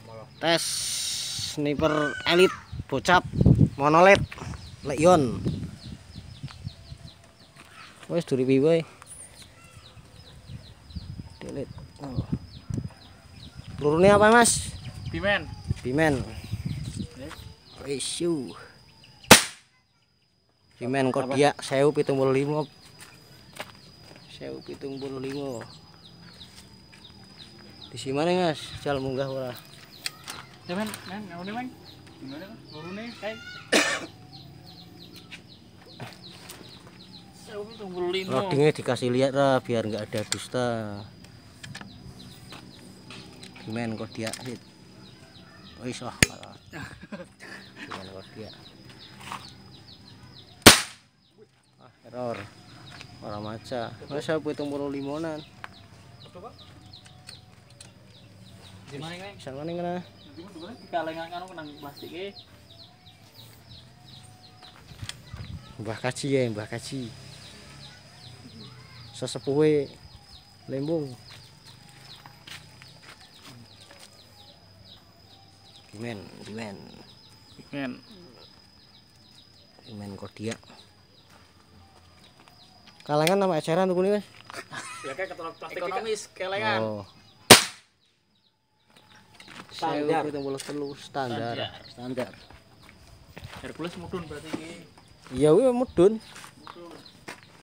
Tes sniper elit bocap monoled Leon. Wes duri piye? Delete. Oh. Pelurune apa, Mas? Bimen. Bimen. Wes yu. Bimen Kodiak 1075. 1075. Di sini mana, Mas? Jal munggah ora? Ya, Men, ngene, Men. Gimana, pelurune kae. 1075. Loadingnya dikasih lihat lah biar nggak ada dusta. Bimen Kodiak hit. Wis wah. Bimen Kodiak. Error. Ora maca. Wis 75-an. Gimana, Men? Bisa ngene ngene. Kalengan karo nang plastik e. Mbah Kaji ya, Mbah Kaji. Sesepuhe Lembung. Bimen Kodiak. Kalangan nama ajaran tuh nih, Mas. Ya kayak ketolak plastik ekonomis kelengan. Oh. Standar. Standar. Hercules mudun berarti iki. Iya, mudun.